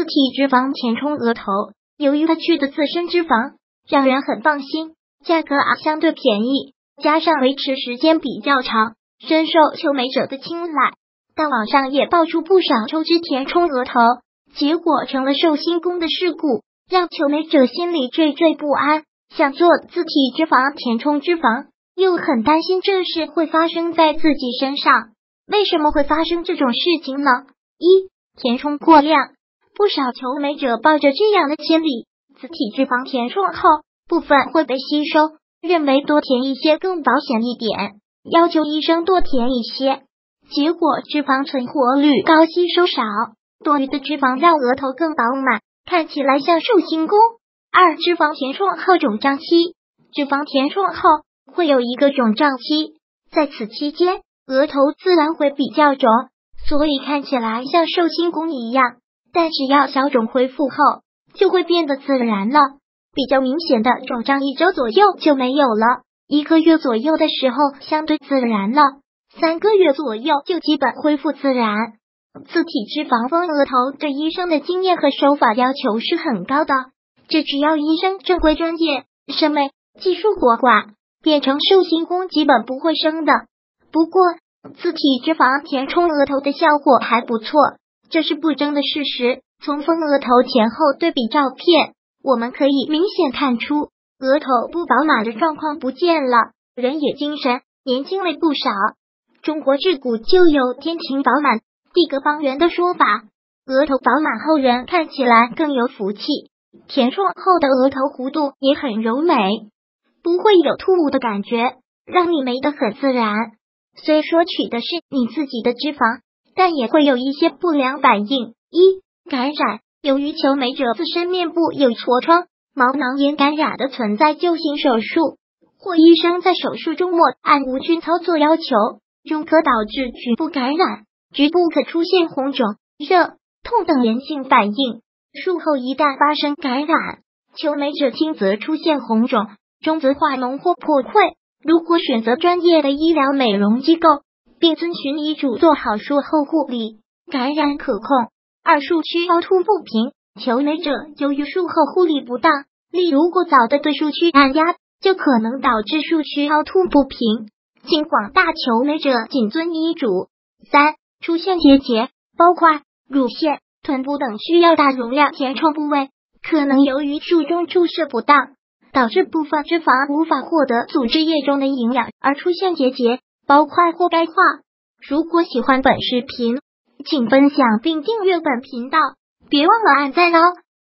体脂肪填充额头，由于它去的自身脂肪，让人很放心，价格相对便宜，加上维持时间比较长，深受求美者的青睐。但网上也爆出不少抽脂填充额头，结果成了寿星公的事故，让求美者心里惴惴不安，想做自体脂肪填充脂肪，又很担心这事会发生在自己身上。为什么会发生这种事情呢？一、填充过量。不少求美者抱着这样的心理，自体脂肪填充后，部分会被吸收，认为多填一些更保险一点，要求医生多填一些。结果脂肪存活率高，吸收少，多余的脂肪让额头更饱满，看起来像寿星公。二、脂肪填充后肿胀期。脂肪填充后会有一个肿胀期，在此期间，额头自然会比较肿，所以看起来像寿星公一样。但只要小肿恢复后，就会变得自然了。比较明显的肿胀1周左右就没有了，1个月左右的时候相对自然了，3个月左右就基本恢复自然。自体脂肪丰额头对医生的经验和手法要求是很高的，这只要医生正规专业、审美、技术过关，变成寿星公基本不会生的。不过，自体脂肪填充额头的效果还不错，这是不争的事实。从丰额头前后对比照片，我们可以明显看出额头不饱满的状况不见了，人也精神年轻了不少。中国自古就有天庭饱满地阁方圆的说法，额头饱满后人看起来更有福气，填充后的额头弧度也很柔美，不会有突兀的感觉，让你美得很自然。虽说取的是你自己的脂肪，但也会有一些不良反应。一、感染。由于求美者自身面部有痤疮、毛囊炎感染的存在，就行手术，或医生在手术中按无菌操作要求，中可导致局部感染，局部可出现红肿、热、痛等炎性反应。术后一旦发生感染，求美者轻则出现红肿，中则化脓或破溃。如果选择专业的医疗美容机构，并遵循医嘱做好术后护理，感染可控。二、术区凹凸不平。求美者由于术后护理不当，例如过早的对术区按压，就可能导致术区凹凸不平，请广大求美者谨遵医嘱。三、出现结节、包块、乳腺、臀部等需要大容量填充部位，可能由于术中注射不当，导致部分脂肪无法获得组织液中的营养，而出现结节、包块或钙化。如果喜欢本视频，请分享并订阅本频道，别忘了按赞哦。